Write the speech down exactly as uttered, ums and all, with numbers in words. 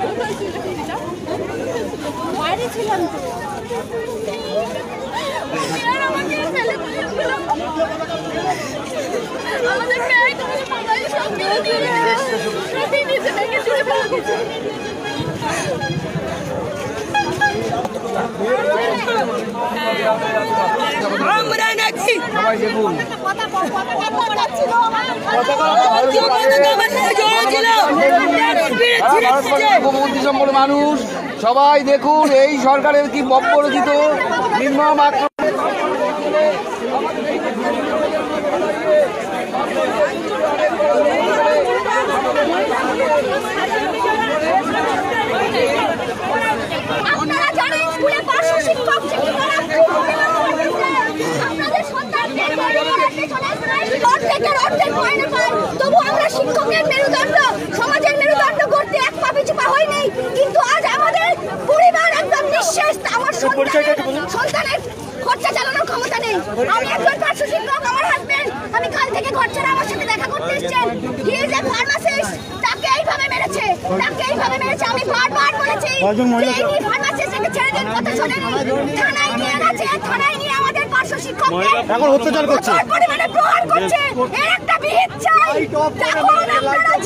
বাইরে ছিলাম তো আমাদের মেয়ে তোমাদের মোবাইল সব দিয়ে দিয়ে নিচে ভেঙে চুরে ফেলে দিয়েছে। আমরা নাকি সবাই দেখুন মানুষ সবাই দেখুন এই সরকারের কি বর্বরচিত নির্মম আক্রমণ। আপনারা জানেন স্কুলে পার্শ্ব শিক্ষক শিক্ষিকারা আপনাদের সন্তানদের অর্ধেকের অর্ধেক মাইনে পায়, তবু আমরা শিক্ষকের মেরুদণ্ড সমাজের মেরুদণ্ড করতে এক পা পিছু পা হয়নি। কিন্তু আজ আমাদের পরিবার একদম নিঃশেষ। আমার সন্তানের খরচা চালানোর ক্ষমতা নেই। আমি একজন পার্শ্ব শিক্ষক, আমার হাজবেন্ড আমি কাল থেকে ঘর ছাড়া আমার সাথে দেখা করতে এসেছেন। হি ইজ এ ফার্মাসিস্ট, তাকে এইভাবে মেরেছে তাকে এইভাবে মেরেছে আমি বারবার বলেছি এই ফার্মাসিস্টকে ছেড়ে দিন, কথা শোনেন। থানায় নিয়ে গেছে, থানায় নিয়ে আমাদের পার্শ্ব শিক্ষককে এখন অত্যাচার করছে, পরিমাণে প্রহার করছে। এর একটা বিহিত চাই। যখন আপনারা